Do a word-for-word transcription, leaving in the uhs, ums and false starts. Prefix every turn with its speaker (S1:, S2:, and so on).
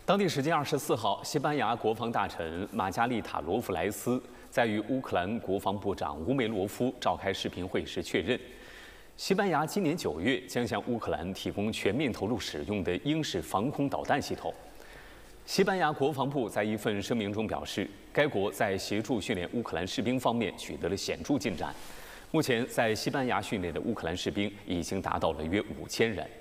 S1: 当地时间二十四号，西班牙国防大臣马加丽塔·罗弗莱斯在与乌克兰国防部长乌梅罗夫召开视频会时确认，西班牙今年九月将向乌克兰提供全面投入使用的鹰式防空导弹系统。西班牙国防部在一份声明中表示，该国在协助训练乌克兰士兵方面取得了显著进展。目前，在西班牙训练的乌克兰士兵已经达到了约五千人。